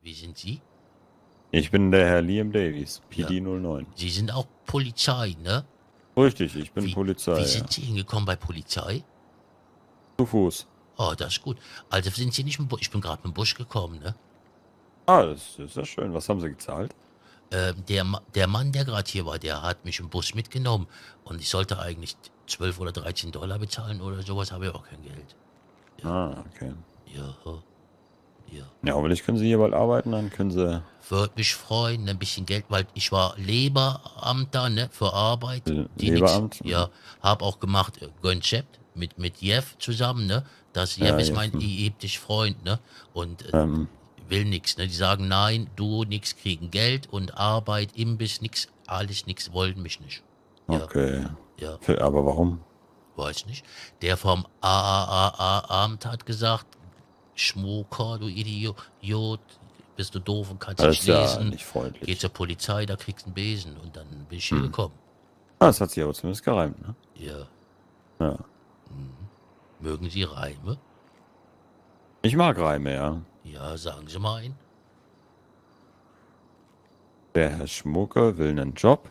Wie sind Sie? Ich bin der Herr Liam Davies, Ja. PD 09. Sie sind auch Polizei, ne? Richtig, ich bin Wie Polizei, ja. sind Sie hingekommen bei Polizei? Zu Fuß. Oh, das ist gut. Also sind Sie nicht im Busch? Ich bin gerade mit dem Busch gekommen, ne? Ah, das ist ja schön. Was haben Sie gezahlt? Der Mann, der gerade hier war, der hat mich im Bus mitgenommen und ich sollte eigentlich 12 oder 13 Dollar bezahlen oder sowas, habe ich auch kein Geld. Ja, Ah, okay. ja, ja. Ja, hoffentlich können Sie hier bald arbeiten, dann können Sie Würde mich freuen, ein bisschen Geld, weil ich war Leberamter, ne, für Arbeit, die nix, Leberamt. ja, hab auch gemacht, Konzept mit Jeff zusammen, ne, das Jeff Ja, ist jetzt. mein dich Freund, ne, und Ähm, will nix, ne, die sagen nein, du nix kriegen Geld und Arbeit, Imbiss, nix, alles nix, wollen mich nicht, ja, okay. ja, Aber warum? weiß nicht, der vom AAA-Amt hat gesagt, Schmucker, du Idiot, bist du doof und kannst Das nicht ist ja lesen, nicht geh freundlich. zur Polizei, da kriegst du einen Besen und dann bin ich hier Hm. gekommen. Ah, das hat sich aber zumindest gereimt, ne? Ja, Ja. mögen Sie Reime? Ich mag Reime, ja. Ja, sagen Sie mal einen. Der Herr Schmucker will einen Job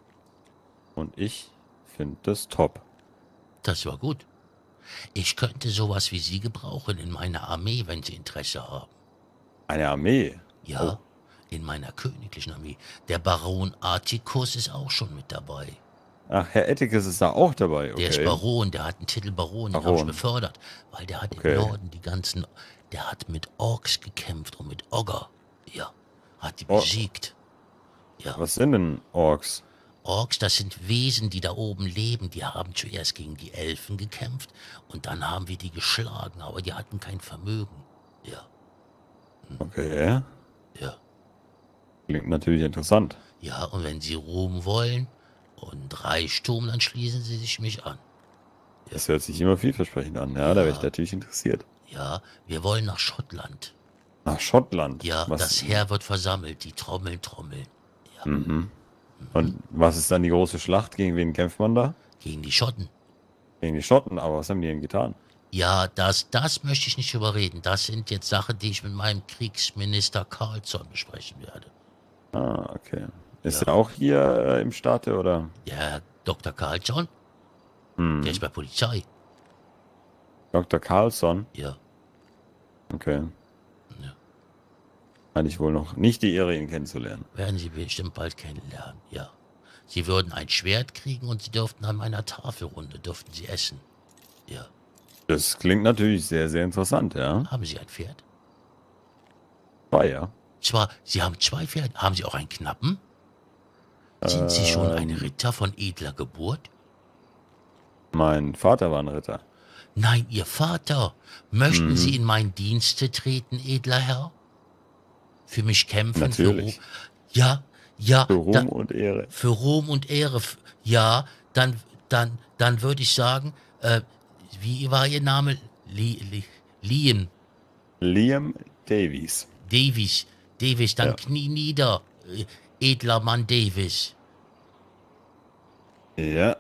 und ich finde das top. Das war gut. Ich könnte sowas wie Sie gebrauchen in meiner Armee, wenn Sie Interesse haben. Eine Armee. Oh. Ja, in meiner königlichen Armee. Der Baron Atticus ist auch schon mit dabei. Ach, Herr Ettikes ist da auch dabei, Der ist okay. Baron, der hat einen Titel Baron, den habe ich Baron. befördert, weil der hat im Okay. Norden die ganzen, der hat mit Orks gekämpft und mit Ogger, ja, hat die Oh, besiegt, ja. was sind denn Orks? Orks, das sind Wesen, die da oben leben, die haben zuerst gegen die Elfen gekämpft und dann haben wir die geschlagen, aber die hatten kein Vermögen, ja, Okay. ja. Klingt natürlich interessant. Ja, und wenn Sie Ruhm wollen und Reichtum, dann schließen Sie sich mich an. Das hört sich immer vielversprechend an. Ja, da wäre ich Ja, natürlich interessiert. ja, wir wollen nach Schottland. Nach Schottland. Ja, Was? das Heer wird versammelt, die Trommeln trommeln. Ja, Mhm. Und was ist dann die große Schlacht? Gegen wen kämpft man da? gegen die Schotten. Gegen die Schotten. Aber was haben die denn getan? Ja, das möchte ich nicht überreden. Das sind jetzt Sachen, die ich mit meinem Kriegsminister Carlson besprechen werde. Ah, okay. Ist Ja, er auch hier im Staate oder? der Dr. Carlson, der ist Hm. bei Polizei. Dr. Carlson. Ja, Okay. ja. Hatte ich wohl noch nicht die Ehre, ihn kennenzulernen. Werden Sie bestimmt bald kennenlernen, ja. Sie würden ein Schwert kriegen und Sie dürften an meiner Tafelrunde, dürften Sie essen. Ja. Das klingt natürlich sehr, sehr interessant, ja. Haben Sie ein Pferd? War ja. Sie haben zwei Pferde. Haben Sie auch einen Knappen? Sind Sie schon ein Ähm, Ritter von edler Geburt? Mein Vater war ein Ritter. Nein, Ihr Vater. Möchten Sie Mhm. in mein Dienste treten, edler Herr? Für mich kämpfen, für Ruhm. Natürlich. Ja, ja, Für da, Ruhm und Ehre. für Ruhm und Ehre. Ja, dann würde ich sagen, wie war Ihr Name? Liam Liam Davies. Davies. Davies, dann Ja. knie nieder, edler Mann Davies. Ja.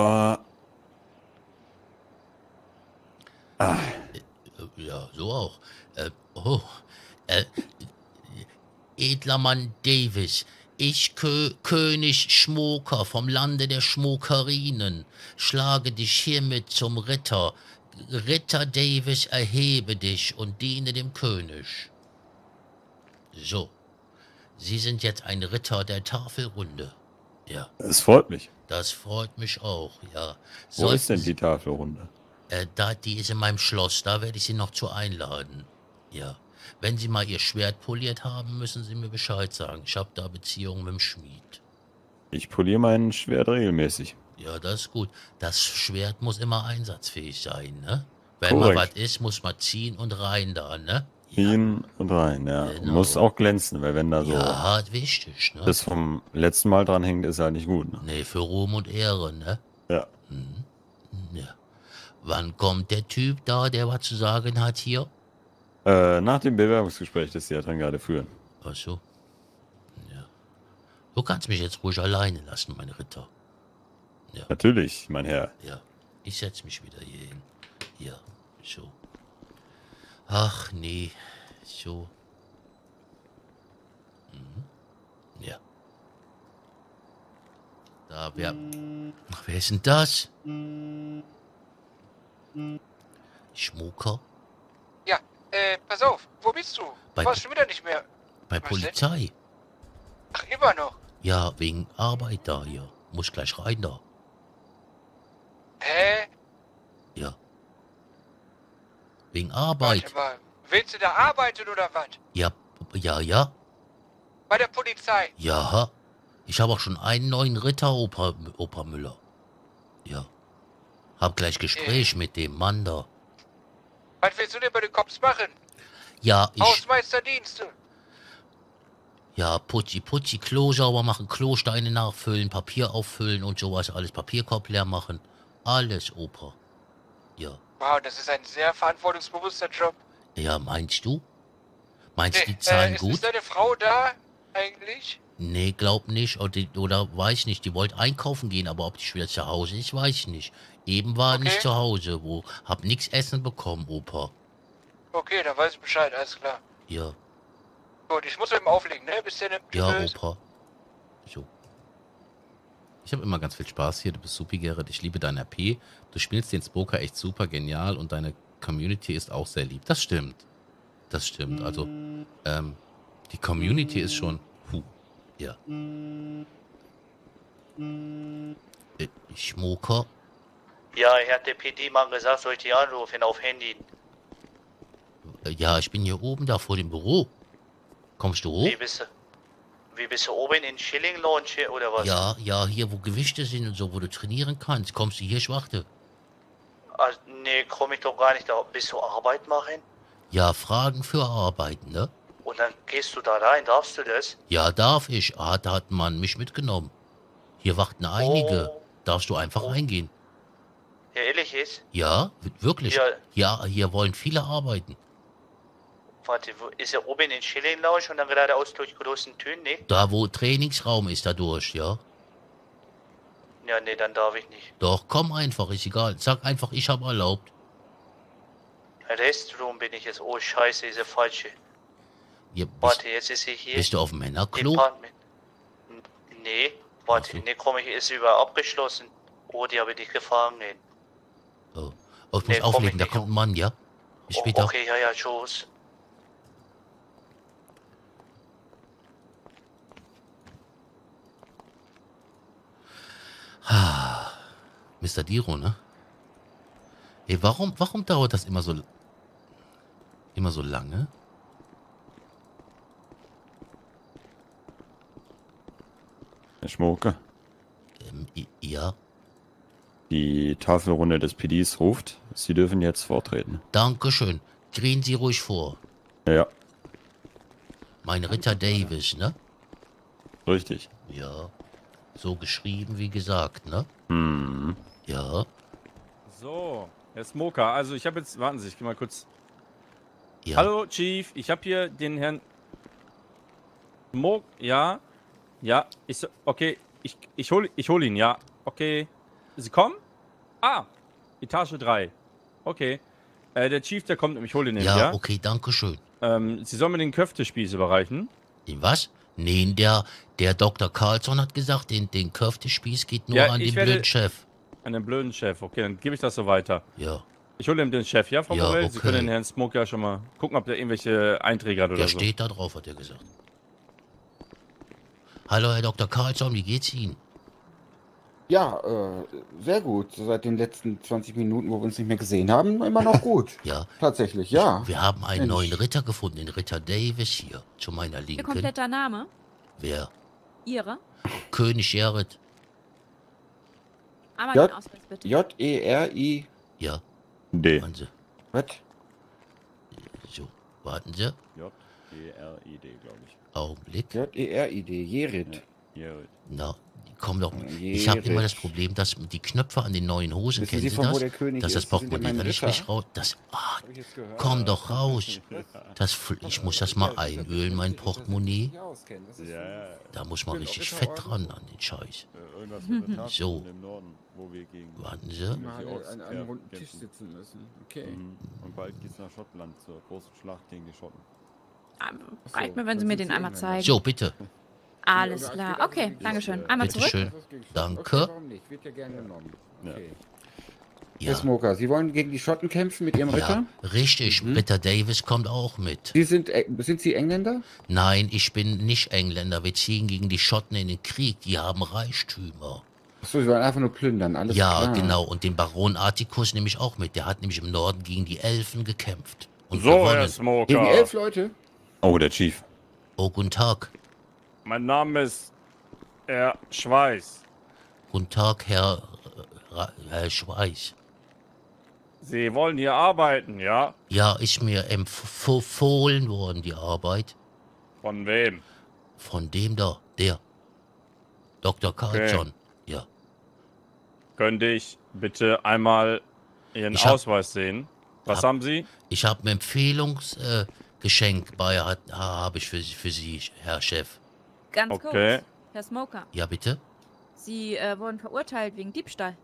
Ja, so auch. Oh, äh, edler Mann Davis, ich König Schmoker vom Lande der Schmokerinen, schlage dich hiermit zum Ritter. Ritter Davis, erhebe dich und diene dem König. So, Sie sind jetzt ein Ritter der Tafelrunde. Ja, Es freut mich. das freut mich auch, ja. Wo ist Sollten denn Sie, die Tafelrunde? die ist in meinem Schloss, da werde ich Sie noch zu einladen. Ja. Wenn Sie mal Ihr Schwert poliert haben, müssen Sie mir Bescheid sagen. Ich habe da Beziehungen mit dem Schmied. Ich poliere mein Schwert regelmäßig. Ja, das ist gut. Das Schwert muss immer einsatzfähig sein, ne? Wenn mal was Korrekt. ist, muss man ziehen und rein da, ne? Ja, Hin und rein, ja. Und muss genau. auch glänzen, weil wenn da so Ja, wichtig, ne? das vom letzten Mal dran hängt, ist halt nicht gut, ne? Nee, für Ruhm und Ehre, ne? Ja. Ja. Wann kommt der Typ da, der was zu sagen hat hier? Nach dem Bewerbungsgespräch, das Sie ja dran gerade führen. Ach so. Ja. Du kannst mich jetzt ruhig alleine lassen, mein Ritter. Ja, Natürlich, mein Herr. ja. Ich setz mich wieder hier hin. Ja, so. Ach nee, so. Ja. Da, wer ist denn das? Schmucker? Ja, pass auf, wo bist du? Bei- Du warst schon wieder nicht mehr. Bei Was denn? Polizei? Ach, immer noch. Ja, wegen Arbeit da hier. Muss gleich rein da. Hä? Ja. Wegen Arbeit. Warte mal. Willst du da arbeiten oder was? Ja, ja. Bei der Polizei. Ja. Ich habe auch schon einen neuen Ritter, Opa Müller. Ja. Hab gleich Gespräch mit dem Mann da. Was willst du denn bei den Cops machen? Ja, Hausmeisterdienste. Ja, Putzi, Klo sauber machen, Klosteine nachfüllen, Papier auffüllen und sowas, alles Papierkorb leer machen. Alles, Opa. Ja. Wow, das ist ein sehr verantwortungsbewusster Job. Ja, meinst du? Meinst du, die Nee, zahlen ist gut? deine Frau da eigentlich? Nee, glaub nicht. Oder weiß nicht. Die wollte einkaufen gehen, aber ob die schon wieder zu Hause ist, weiß ich nicht. Eben war Okay. nicht zu Hause, hab nix essen bekommen, Opa. Okay, dann weiß ich Bescheid, alles klar. Ja, Gut, ich muss eben auflegen, ne? Bis dann. ja, Tschüss. Opa. So. Ich habe immer ganz viel Spaß hier. Du bist super, Gerrit. Ich liebe dein RP. Du spielst den Spoker echt super genial und deine Community ist auch sehr lieb. Das stimmt. Das stimmt. Also, die Community ist schon. Ja. Schmucker? Ja, ich hatte der PD-Mann gesagt, soll ich die anrufen auf Handy. Ja, ich bin hier oben da vor dem Büro. Kommst du hoch? Wie bist du oben in Schilling Lounge oder was? Ja, hier wo Gewichte sind und so, wo du trainieren kannst. Kommst du hier, ich warte. Also, nee, komm ich doch gar nicht da. Bist du Arbeit machen? Ja, Fragen für Arbeiten, ne? Und dann gehst du da rein, darfst du das? Ja, darf ich. Ah, da hat ein Mann mich mitgenommen. Hier warten einige. Oh. Darfst du einfach reingehen? Ja, ehrlich ist? Ja, wirklich. Ja. Ja, hier wollen viele arbeiten. Warte, wo, ist er oben in Schilling Lounge und dann geradeaus durch großen Türen, ne? Da, wo Trainingsraum ist, da durch, ja? Ja, nee, dann darf ich nicht. Doch, komm einfach, ist egal. Sag einfach, ich habe erlaubt. Restroom bin ich jetzt. Oh, scheiße, ist der falsche. Hier, Warte, jetzt ist sie hier. bist du auf dem Männerklo? Department. Nee, warte, Ach so. nee, komm, ich ist über abgeschlossen. Oh, die habe ich gefangen. Oh, ich muss Nee, komm auflegen, ich da nicht kommt ein Mann, ja? Bis Oh, später. okay, ja, tschüss. Mr. Diro, ne? Ey, warum dauert das immer so lange? Herr Schmucker, Ja, die Tafelrunde des PDs ruft. Sie dürfen jetzt vortreten. dankeschön. Drehen Sie ruhig vor. Ja, Mein Ritter Davis, ne? richtig. Ja. So geschrieben, wie gesagt, ne? Hm. Ja, So, Herr Smoker, also ich habe jetzt, warten Sie, ich gehe mal kurz. ja. Hallo Chief, ich habe hier den Herrn Smoke, ja, okay, ich hol ihn, ja, okay. Sie kommen? Ah, Etage 3, okay. Der Chief, der kommt, ich hole ihn, Ja, ja? okay, dankeschön. Sie sollen mir den Köftespieß überreichen. Den was? Nee, der Dr. Carlson hat gesagt, den Köftespieß geht nur Ja, an ich den werde- blöden Chef. An den blöden Chef, okay, dann gebe ich das so weiter. Ja, Ich hole ihm den Chef, ja, Frau Ja, Morell? Sie okay. können den Herrn Smoke ja schon mal gucken, ob der irgendwelche Einträge hat oder der so. steht da drauf, hat er gesagt. Hallo, Herr Dr. Carlson, wie geht's Ihnen? Ja, sehr gut. Seit den letzten 20 Minuten, wo wir uns nicht mehr gesehen haben, immer noch gut. Ja, Tatsächlich, ja. wir haben einen Mensch. neuen Ritter gefunden, den Ritter Davis hier, zu meiner Ihr Linken. kompletter Name? Wer? Ihre? König Jared. Einmal Ja. den Ausweis bitte. J-E-R-I. Ja, D. warten Sie. Was? So, warten Sie. J-E-R-I-D, glaube ich. Augenblick. J-E-R-I-D. Jerit. Jared. Na, komm doch. Ich habe immer das Problem, dass die Knöpfe an den neuen Hosen, Wissen kennen Sie, Sie von wo das? der König Dass das ist? Sie sind ja Portemonnaie mein nicht Ritter. richtig raus. Das, Hab ich jetzt gehört. komm doch raus. Ich muss das mal einölen, mein Portemonnaie. Ja, Da muss man richtig fett dran an den Scheiß. irgendwas mit der Tafel So. im Norden, wo wir gegen... Warten Sie. Mal Die Orks an einem runden kämpfen. Tisch sitzen müssen. Okay. Mhm. Und bald geht's nach Schottland zur großen Schlacht gegen die Schotten. Reicht mir, wenn Sie mir den einmal zeigen. So, bitte. Alles Oder als klar. geht Okay, nicht. dankeschön. Einmal Bitte zurück. schön. Danke. Okay, warum nicht? Wird ja gerne genommen. Okay. Herr Ja, Smoker, Sie wollen gegen die Schotten kämpfen mit Ihrem Ritter? ja, richtig. Ritter Davis kommt auch mit. Sind Sie Engländer? Nein, ich bin nicht Engländer. Wir ziehen gegen die Schotten in den Krieg. Die haben Reichtümer. Achso, Sie wollen einfach nur plündern, alles Ja, klar. genau. Und den Baron Atticus nehme ich auch mit. Der hat nämlich im Norden gegen die Elfen gekämpft. Und So, Herr gewonnen. Gegen Smoker. 11 Leute? Oh, der Chief. Oh, guten Tag. Mein Name ist Herr Schweiß. Guten Tag, Herr Schweiß. Sie wollen hier arbeiten, ja? Ja, ist mir empfohlen worden, die Arbeit. Von wem? Von dem da, der. Dr. Carlson. Ja. Könnte ich bitte einmal Ihren Ich hab- Ausweis sehen? Was hab- haben Sie? Ich habe ein Empfehlungsgeschenk habe ich für Sie, Herr Chef. Ganz Okay. kurz. Herr Smoker, Ja, bitte? Sie wurden verurteilt wegen Diebstahl.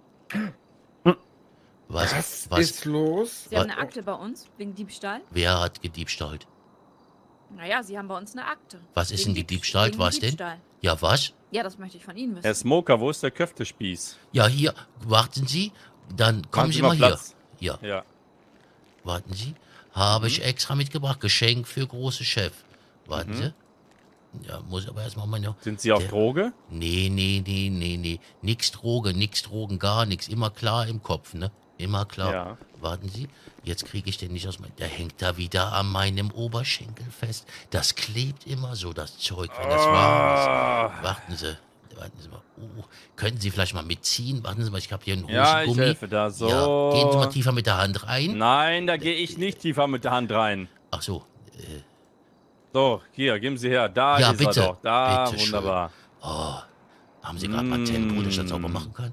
Was? Ist los? Sie haben eine Akte bei uns wegen Diebstahl. Wer hat gediebstahlt? Naja, Sie haben bei uns eine Akte. Was ist Wegen denn gediebstahlt? wegen Was denn? Diebstahl. Ja, was? Ja, das möchte ich von Ihnen wissen. Herr Smoker, wo ist der Köftespieß? Ja, hier, warten Sie, dann kommen Machen Sie mal hier. Platz. Ja, Ja. warten Sie. Habe Mhm. ich extra mitgebracht, Geschenk für große Chef. Warten Sie. Ja, muss aber erstmal meine... Sind Sie auf Der- Droge? Nee. Nix Drogen, gar nichts. Immer klar im Kopf, ne? Immer klar. Ja. Warten Sie, jetzt kriege ich den nicht aus meinem... Der hängt da wieder an meinem Oberschenkel fest. Das klebt immer so, das Zeug, wenn das warm ist. Warten Sie mal. Könnten Sie vielleicht mal mitziehen? Warten Sie mal, ich habe hier einen Ja, ich Hosengummi. helfe da. So. Ja, gehen Sie mal tiefer mit der Hand rein. Nein, da gehe ich nicht tiefer mit der Hand rein. Ach so, So, hier, geben Sie her. Da Ja, ist bitte. er doch. Da, Bitte schön. wunderbar. haben Sie gerade Patent, wo ich das sauber machen kann?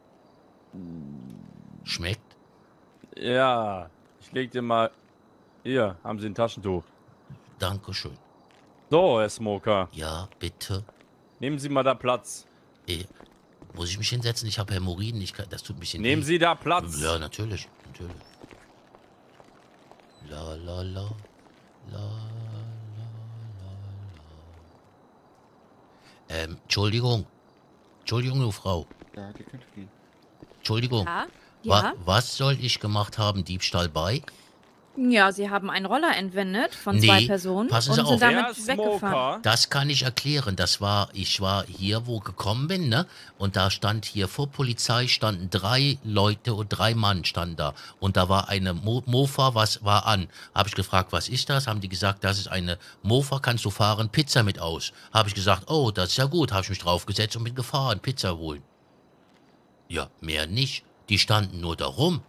Schmeckt? Ja, ich leg dir mal... Hier, haben Sie ein Taschentuch. Dankeschön. So, Herr Smoker, Ja, bitte. nehmen Sie mal da Platz. Muss ich mich hinsetzen? Ich habe Hämorrhoiden. Das tut ein bisschen Nehmen weh. Sie da Platz. Ja, natürlich. La la la. La la. Entschuldigung, du Frau. Ja, die könnte gehen. Entschuldigung. Ja? Ja? Was soll ich gemacht haben? Diebstahl bei? Ja, Sie haben einen Roller entwendet von zwei Nee, Personen passen und Sie sind auf. Herr damit weggefahren. Smoker, Das kann ich erklären. Ich war hier, wo gekommen bin, ne? Und da stand hier vor Polizei, standen 3 Leute und 3 Mann standen da. Und da war eine Mofa, was war an? Habe ich gefragt, was ist das? Haben die gesagt, das ist eine Mofa, kannst du fahren, Pizza mit aus. Habe ich gesagt, oh, das ist ja gut. Habe ich mich draufgesetzt und bin gefahren, Pizza holen. Ja, mehr nicht. Die standen nur da rum.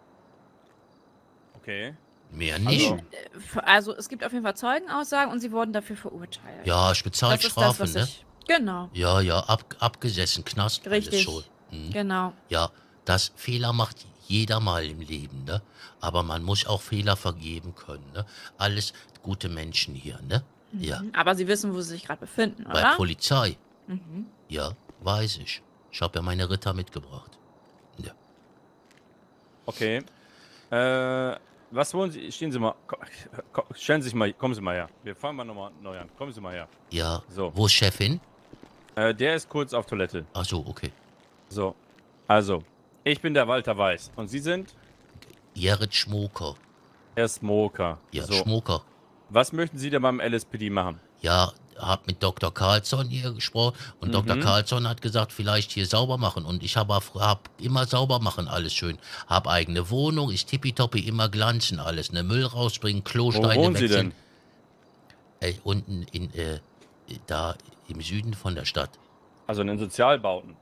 okay. Mehr nicht. Also es gibt auf jeden Fall Zeugenaussagen und Sie wurden dafür verurteilt. Ja, ich bezahle das ist Strafe, das, was ne? ich... Genau, Ja, abgesessen, Knast, alles richtig. schon. Mhm. Genau. Ja, das Fehler macht jeder mal im Leben, ne? Aber man muss auch Fehler vergeben können, ne? Alles gute Menschen hier, ne? Ja, Aber Sie wissen, wo Sie sich gerade befinden, bei oder? Polizei. Mhm. Ja, weiß ich. Ich habe ja meine Ritter mitgebracht. Ja. Okay. Was wollen Sie? Stehen Sie mal. Stellen Sie sich mal. Kommen Sie mal her. Wir fangen mal nochmal neu an. Kommen Sie mal her. Ja, So. wo ist Chefin? Der ist kurz auf Toilette. Ach so, okay. So. Also, ich bin der Walter Weiß. Und Sie sind Jared Schmoker. Herr Smoker. Ja, So. Schmoker. Was möchten Sie denn beim LSPD machen? Ja, hab mit Dr. Carlson hier gesprochen und Dr. Carlson hat gesagt, vielleicht hier sauber machen. Und ich hab immer sauber machen, alles schön. Hab eigene Wohnung, ist tippitoppi, immer glanzen alles. Ne, Müll rausbringen, Wo Klosteine wohnen Sie wechseln. denn? Unten da im Süden von der Stadt. Also in den Sozialbauten.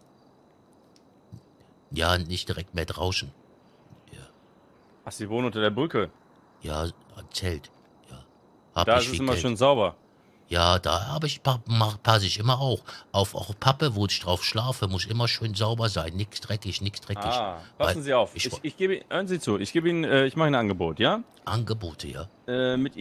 Ja, nicht direkt mehr draußen. Ach, Sie wohnen unter der Brücke. Ja, Zelt. Ja. Hab Da nicht ist es viel immer Geld. schön sauber. Ja, da habe ich passe ich immer auch. Auch Pappe, wo ich drauf schlafe, muss immer schön sauber sein. Nix dreckig. Ah, Weil passen Sie auf. ich- Ich gebe, hören Sie zu. Ich gebe Ihnen, ich mache Ihnen ein Angebot, ja? Angebote, ja. Mit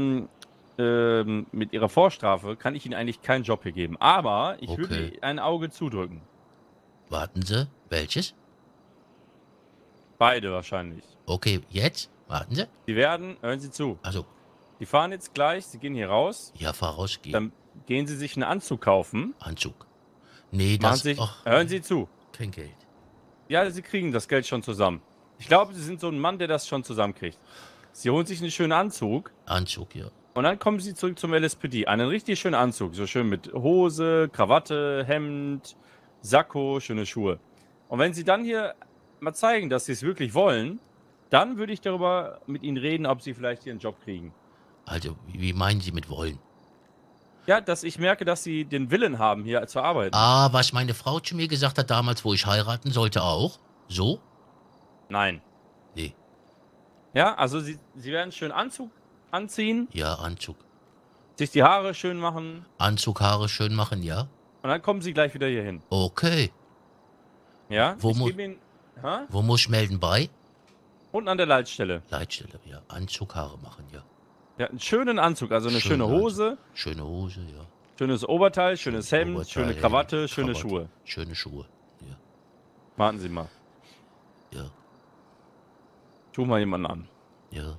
Ihrer Vorstrafe kann ich Ihnen eigentlich keinen Job hier geben. Aber ich würde Okay. Ihnen ein Auge zudrücken. Warten Sie, welches? Beide wahrscheinlich. Okay, jetzt? Warten Sie. Sie werden, hören Sie zu. Also, Die fahren jetzt gleich, Sie gehen hier raus. ja, fahr raus, geh. Dann gehen Sie sich einen Anzug kaufen. Anzug. Nee, Machen das... Sie, ach, hören Sie zu. kein Geld. Ja, Sie kriegen das Geld schon zusammen. Ich glaube, Sie sind so ein Mann, der das schon zusammenkriegt. Sie holen sich einen schönen Anzug Anzug, ja. und dann kommen Sie zurück zum LSPD. Einen richtig schönen Anzug. So schön mit Hose, Krawatte, Hemd, Sakko, schöne Schuhe. Und wenn Sie dann hier mal zeigen, dass Sie es wirklich wollen, dann würde ich darüber mit Ihnen reden, ob Sie vielleicht hier einen Job kriegen. Also, wie meinen Sie mit wollen? Ja, dass ich merke, dass Sie den Willen haben, hier zu arbeiten. Ah, was meine Frau zu mir gesagt hat damals, wo ich heiraten sollte auch? So? Nein. Nee. Ja, also Sie werden einen schönen Anzug anziehen, Ja, Anzug. sich die Haare schön machen Anzug, Haare schön machen, ja? und dann kommen Sie gleich wieder hier hin. Okay. Ja? Wo Ich mu- gebe Ihnen... Hä? Wo muss ich melden? Bei? Unten an der Leitstelle. Leitstelle, ja. Anzug, Haare machen, ja. Ja, einen schönen Anzug, also eine schöne Schönen Hose, Schöne Hose, ja. schönes Oberteil, schönes Hemd, Oberteil, schöne Krawatte, schöne Krawatte, Schuhe. Schöne Schuhe, ja. Warten Sie mal. Ja, Tu mal jemanden an. ja.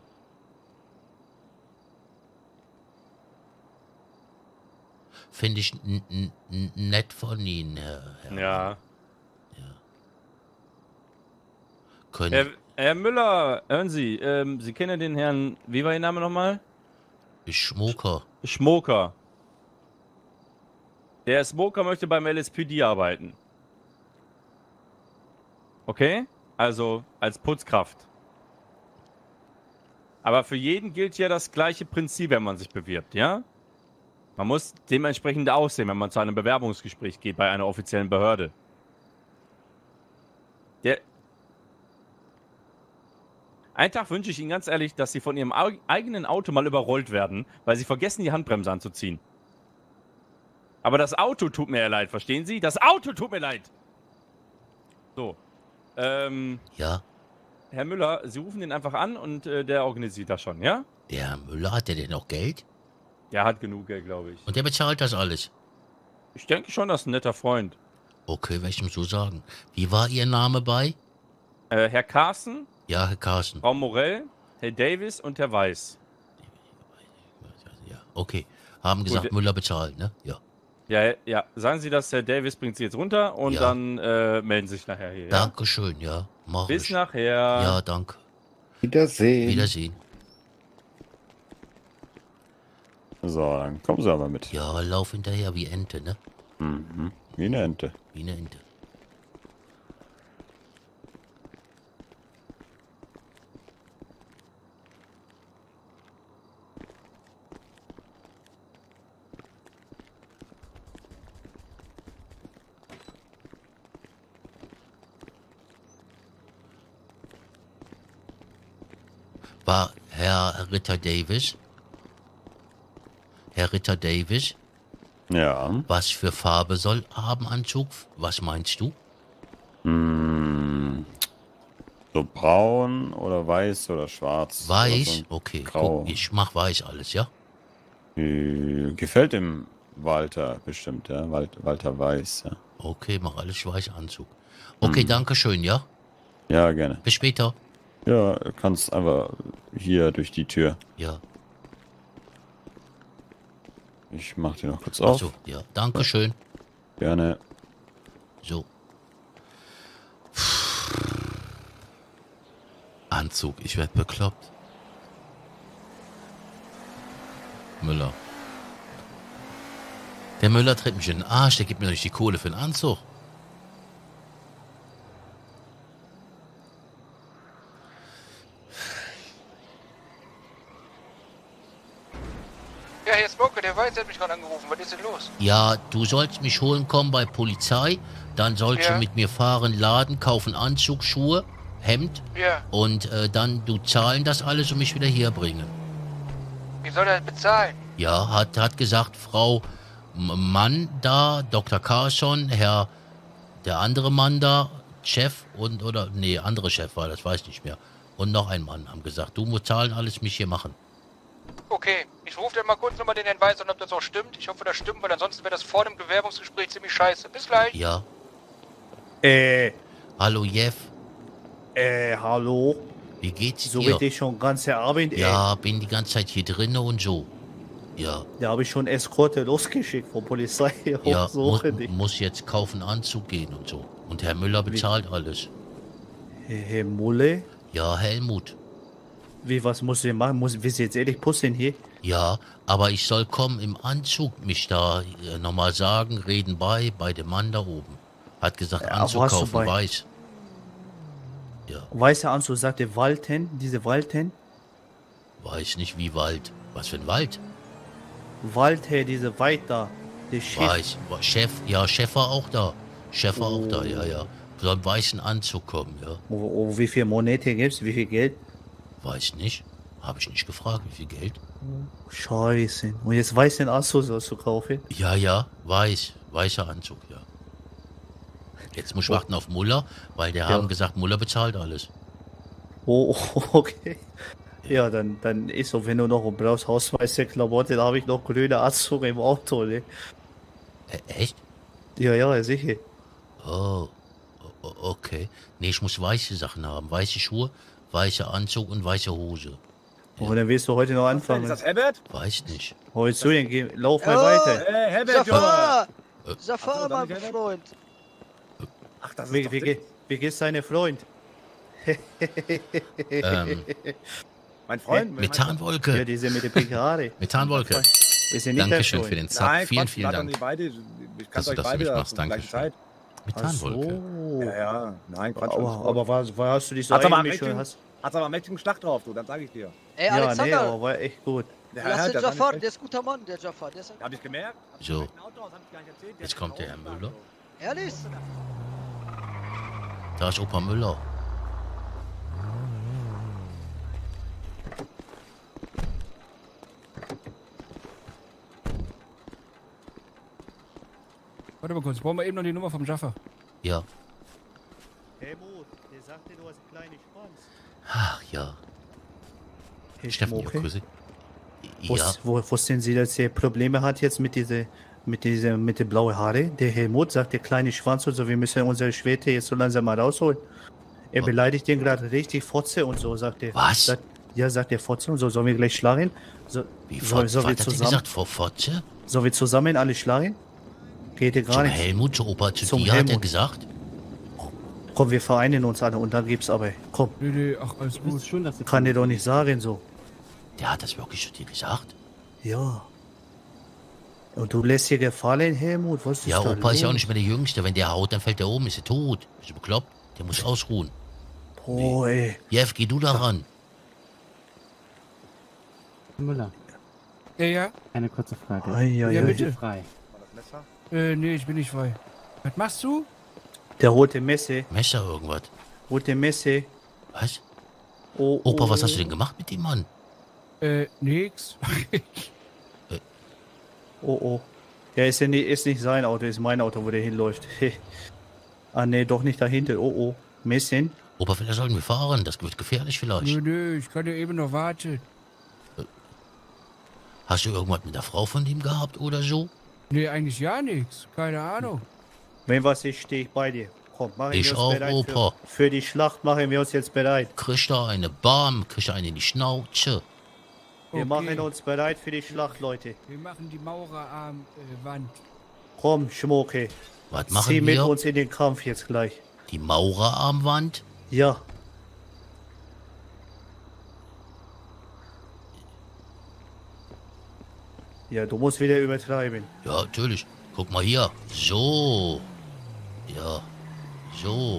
Finde ich nett von Ihnen, Herr. Ja. Können Herr Müller, hören Sie, Sie kennen den Herrn, wie war Ihr Name nochmal? Schmucker. Schmoker. Der Smoker möchte beim LSPD arbeiten. Okay? Also als Putzkraft. Aber für jeden gilt ja das gleiche Prinzip, wenn man sich bewirbt, ja? Man muss dementsprechend aussehen, wenn man zu einem Bewerbungsgespräch geht bei einer offiziellen Behörde. Einen Tag wünsche ich Ihnen ganz ehrlich, dass Sie von Ihrem eigenen Auto mal überrollt werden, weil Sie vergessen, die Handbremse anzuziehen. Aber das Auto tut mir ja leid, verstehen Sie? Das Auto tut mir leid! So. Ja, Herr Müller, Sie rufen den einfach an und der organisiert das schon, ja? der Herr Müller, hat der denn noch Geld? Der hat genug Geld, glaube ich. Und der bezahlt das alles? Ich denke schon, das ist ein netter Freund. Okay, werde ich ihm so sagen. Wie war Ihr Name bei? Herr Carsten, Ja, Herr Carsten. Frau Morell, Herr Davis und Herr Weiß. Ja, okay. Haben gesagt, Gut. Müller bezahlt, ne? Ja. Ja, sagen Sie das, Herr Davis bringt Sie jetzt runter und Ja. dann melden Sie sich nachher hier. Ja? Dankeschön, ja. Mach Bis ich. nachher. Ja, danke. Wiedersehen. Wiedersehen. So, dann kommen Sie aber mit. Ja, lauf hinterher wie Ente, ne? Mhm. Wie eine Ente. Wie eine Ente. War Herr Ritter Davis? Herr Ritter Davis, Ja. was für Farbe soll haben Anzug? Was meinst du? So braun oder weiß oder schwarz. Weiß? Oder so Okay, grau. guck, ich mach weiß alles, ja? Gefällt dem Walter bestimmt, ja. Walter Weiß, ja. Okay, mach alles weiß Anzug. Okay, danke schön, ja? Ja, gerne. Bis später. Ja, kannst einfach hier durch die Tür. Ja, Ich mach die noch kurz ach auf. so, ja. Danke schön. Gerne. So. Anzug, ich werd bekloppt. Müller. Der Müller tritt mich in den Arsch, der gibt mir doch nicht die Kohle für den Anzug. Ja, Herr Smoker, der Weiß hat mich gerade angerufen. Was ist denn los? Ja, du sollst mich holen kommen bei Polizei, dann sollst Ja. du mit mir fahren, Laden, kaufen Anzug, Schuhe, Hemd Ja, und dann du zahlen das alles und mich wieder herbringen. wie soll er das bezahlen? Ja, hat gesagt, Frau Mann da, Dr. Carson, Herr, der andere Mann da, Chef andere Chef war das, weiß nicht mehr. Und noch ein Mann haben gesagt, du musst zahlen, alles mich hier machen. Okay, ich rufe dann mal kurz nochmal den Herrn Weiß an, ob das auch stimmt. Ich hoffe, das stimmt, weil ansonsten wäre das vor dem Bewerbungsgespräch ziemlich scheiße. Bis gleich. Ja, Äh, hallo Jeff, hallo? wie geht's So dir? richtig schon ganze Abend? Ja, bin die ganze Zeit hier drinne und so. Ja, Da habe ich schon Eskorte losgeschickt von Polizei. ja, Suchen die. muss jetzt kaufen, Anzug gehen und so. Und Herr Müller bezahlt alles. Herr Mulle? Ja, Helmut. Wie, was muss ich machen? Willst du jetzt ehrlich putzen hier? Ja, aber ich soll kommen im Anzug, mich da nochmal sagen, reden bei dem Mann da oben. Hat gesagt, Ja, Anzug wo hast du kaufen, bei? weiß. Ja, Weißer Anzug, sagte Walten, diese Walten. weiß nicht wie Wald. Was für ein Wald? Walter, diese Weit da. Der Chef. Weiß. Chef, ja, Chef war auch da. Chef war auch da, ja, ja. Soll im weißen Anzug kommen, ja. Wie viel Monete gibt's? Wie viel Geld? Weiß nicht. Habe ich nicht gefragt, wie viel Geld? Scheiße. Und jetzt weißen Anzug sollst du kaufen? Ja, ja, weiß. Weißer Anzug, ja. Jetzt muss ich warten auf Muller, weil der haben gesagt, Muller bezahlt alles. Oh, okay. Ja, dann ist so, wenn du noch brauchst hausweiße Klamotten, da habe ich noch grüne Anzug im Auto, ne? Echt? Ja, sicher. Oh, okay. Nee, ich muss weiße Sachen haben. Weiße Schuhe, weißer Anzug und weiße Hose. Und dann willst du heute noch anfangen. Ist das Herbert? Weiß nicht. Hol zu, dann lauf mal weiter. Herbert, Jafar! Äh. Jafar, mein Freund. Ach, das ist Wie, doch wie geht's deinem Freund? mein Freund? Ja, Methanwolke. diese mit der pinken Haare. Methanwolke. Ist ja nicht dein Dankeschön für Freund. den Zap. Nein, Vielen, Quatsch, vielen lad doch Dank. nicht beide. Ich Dass kann du euch das für beide mich auf machst. die gleiche Dankeschön. Zeit. Ach Methanwolke. so. Ja, nein, Quatsch. Aber war hast du dich so Hat's aber eingemischt? mächtigen- Hast? Hat's aber mächtigen Schlag drauf, du, dann sag ich dir. Ey, Ja, nee, Alexander, aber war echt gut. lass den das war Jafar, nicht der ist ein guter Mann, der Jafar. Der ist ein... Hab ich gemerkt? So, Ein Auto aus, hab ich gar nicht erzählt. jetzt kommt der Herr Müller. Ehrlich? Da ist Opa Müller. Warte mal kurz, brauchen wir eben noch die Nummer vom Jaffa. Ja. Helmut, der sagte, du hast einen kleinen Schwanz. Ach ja. Steffen, ja, Grüße. Ja, Wussten Sie, dass er Probleme hat jetzt mit der blauen Haare? Der Helmut sagt, der kleine Schwanz und so, wir müssen unsere Schwerte jetzt so langsam mal rausholen. Er beleidigt den gerade richtig, Fotze und so, sagt er. Was? Sagt der Fotze und so, sollen wir gleich schlagen? wie Sollen was wir hat er zusammen, gesagt? Vor Fotze? sollen wir zusammen alle schlagen? Geht ja gar Zum nicht. Helmut, zu Opa, zu Zum dir, hat er Helmut. gesagt? Komm, wir vereinen uns alle und dann gibt's aber. Komm, Nee, ach, alles gut. kann der doch nicht sagen so. Der hat das wirklich zu dir gesagt? Ja. Und du lässt dir gefallen, Helmut? Was ist Ja, da Opa ist ja auch los? nicht mehr der Jüngste. Wenn der haut, dann fällt der oben, ist er tot. Bist du bekloppt? Der muss ausruhen. Oh, ey. Jeff, geh du da ran. Müller, Ja, eine kurze Frage. Ja, bitte. Frei. Nee, ich bin nicht frei. Was machst du? Der rote Messe. Messer irgendwas. Rote Messe. Was? Oh, Opa, was hast du denn gemacht mit dem Mann? Nix. Oh. Ja, ist nicht sein Auto, ist mein Auto, wo der hinläuft. Ah, nee, doch nicht dahinter. Oh. Messen. Opa, vielleicht sollten wir fahren. Das wird gefährlich vielleicht. Nö, ich kann ja eben noch warten. Hast du irgendwas mit der Frau von ihm gehabt oder so? Nee, eigentlich ja nichts. Keine Ahnung. Wenn was ist, stehe ich bei dir. Komm, machen Ich wir uns auch, bereit. Opa. Für die Schlacht machen wir uns jetzt bereit. Kriegt da eine Bam, kriegt eine in die Schnauze. Wir machen uns bereit für die Schlacht, Leute. Wir machen die Maurerarm-Wand. Komm, Schmucke. Was machen Zieh mit wir? uns in den Kampf jetzt gleich. Die Maurerarmwand? Ja. Ja, du musst wieder übertreiben. Ja, natürlich. Guck mal hier. So. Ja. So.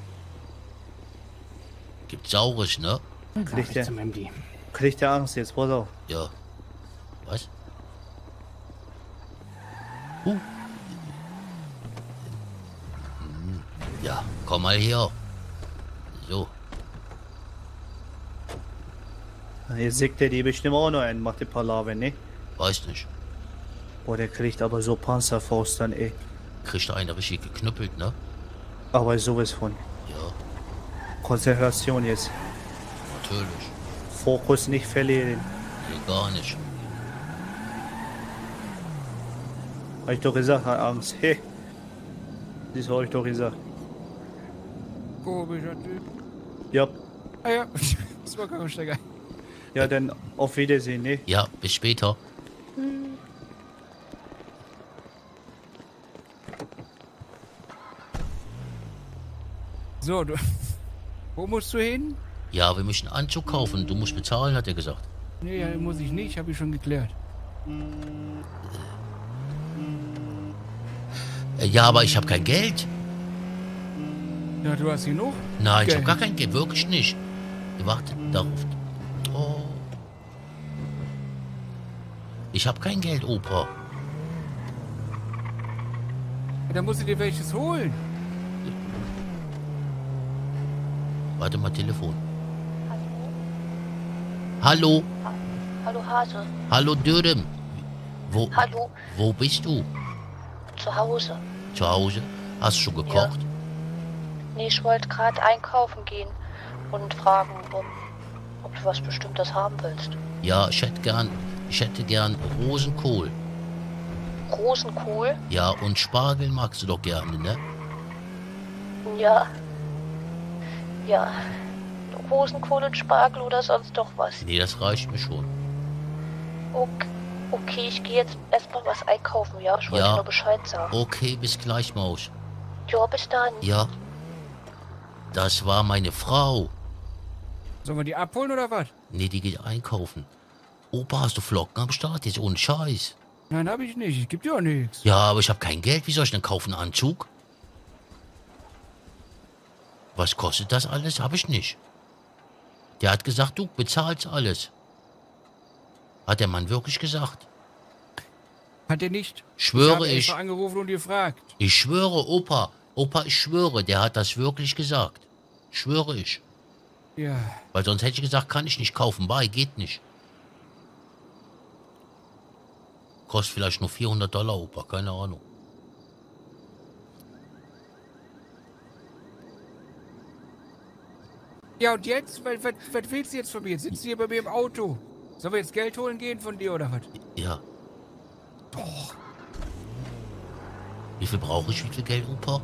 Gibt Saures, ne? Kriegt der Angst jetzt, pass auf. Ja. Was? Ja, komm mal her. So. Jetzt sägt er die bestimmt auch noch ein, macht die Palaver, ne? Weiß nicht. Boah, der kriegt aber so Panzerfaust dann, ey. Kriegt da einer richtig geknüppelt, ne? Aber sowas von. Ja, Konzentration jetzt. natürlich. Fokus nicht verlieren. Nee, gar nicht. Hab ich doch gesagt, hat Angst. Hey. Das hab ich doch gesagt. Komischer Typ. Ja. Ah ja, das war kein Stecker. Ja, dann auf Wiedersehen, ne? Ja, bis später. So, du. Wo musst du hin? Ja, wir müssen einen Anzug kaufen. Du musst bezahlen, hat er gesagt. Nee, ja, muss ich nicht, habe ich schon geklärt. Ja, aber ich habe kein Geld. Ja, du hast genug? Nein, ich habe Geld. gar kein Geld, wirklich nicht. Warte, darauf. Oh. Ich habe kein Geld, Opa. Ja, dann musst du dir welches holen. Warte mal, Telefon. Hallo? Hallo Hase. Hallo, Dürrem. Hallo. Wo bist du? Zu Hause. Zu Hause? Hast du schon gekocht? Nee, ich wollte gerade einkaufen gehen und fragen, ob du was Bestimmtes haben willst. Ja, ich hätte gern Rosenkohl. Rosenkohl? Ja, und Spargel magst du doch gerne, ne? Ja. Ja. Rosenkohl und Spargel oder sonst doch was. Nee, das reicht mir schon. Okay, ich gehe jetzt erstmal was einkaufen, ja? Ich wollte Ja. nur Bescheid sagen. Okay, bis gleich, Maus. Ja, bis dann. Ja. Das war meine Frau. Sollen wir die abholen oder was? Nee, die geht einkaufen. Opa, hast du Flocken am Start? Jetzt ohne Scheiß. Nein, habe ich nicht. Es gibt ja nichts. Ja, aber ich habe kein Geld. Wie soll ich denn kaufen? Einen Anzug? Was kostet das alles? Habe ich nicht. Der hat gesagt, du bezahlst alles. Hat der Mann wirklich gesagt? Hat er nicht? Schwöre Ich ich. habe extra angerufen und gefragt. Ich schwöre, Opa. Opa, ich schwöre, der hat das wirklich gesagt. Schwöre ich. Ja. Weil sonst hätte ich gesagt, kann ich nicht kaufen. Geht nicht. Kostet vielleicht nur $400, Opa. Keine Ahnung. Ja, und jetzt? Was willst du jetzt von mir? Jetzt sitzt du hier bei mir im Auto. Sollen wir jetzt Geld holen gehen von dir oder was? Ja. Doch. Wie viel brauche ich? Wie viel Geld, Opa?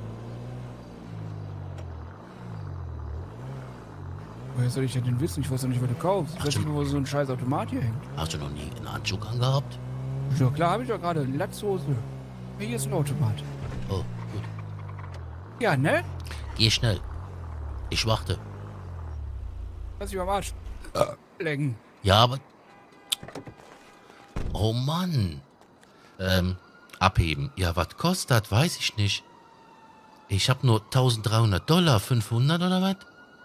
Woher soll ich denn wissen? Ich weiß doch nicht, was du kaufst. Ich weiß nicht, wo so ein scheiß Automat hier hängt. Hast du noch nie einen Anzug angehabt? Ja klar, habe ich doch gerade. Eine Latzhose. Hier ist ein Automat. Oh, gut. Ja, ne? Geh schnell. Ich warte. Lass dich am Arsch lecken. Ja, aber... Oh Mann. Abheben. Ja, was kostet? Weiß ich nicht. Ich habe nur $1.300. 500 oder was?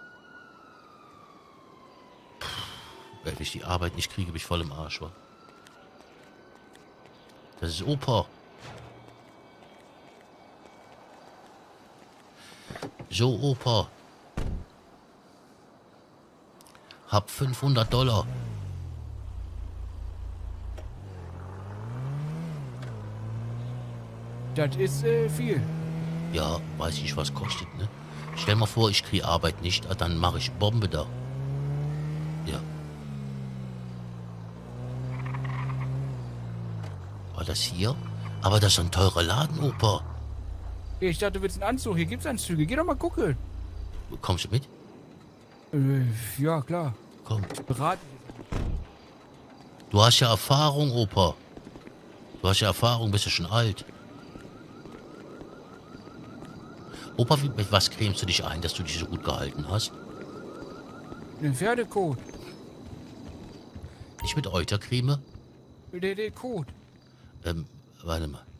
Wenn ich die Arbeit nicht kriege, bin ich voll im Arsch, wa? Das ist Opa. So, Opa. Hab $500. Das ist viel. Ja, weiß ich, was kostet, ne? Stell mal vor, ich kriege Arbeit nicht, dann mache ich Bombe da. Ja. War das hier? Aber das ist ein teurer Laden, Opa. Ich dachte, du willst einen Anzug. Hier gibt's Anzüge. Geh doch mal gucken. Kommst du mit? Ja, klar. Komm. Beraten. Du hast ja Erfahrung, Opa. Du hast ja Erfahrung, bist ja schon alt. Opa, mit was cremst du dich ein, dass du dich so gut gehalten hast? Den Pferdekot. Nicht mit Eutercreme? Der Kot. Warte mal.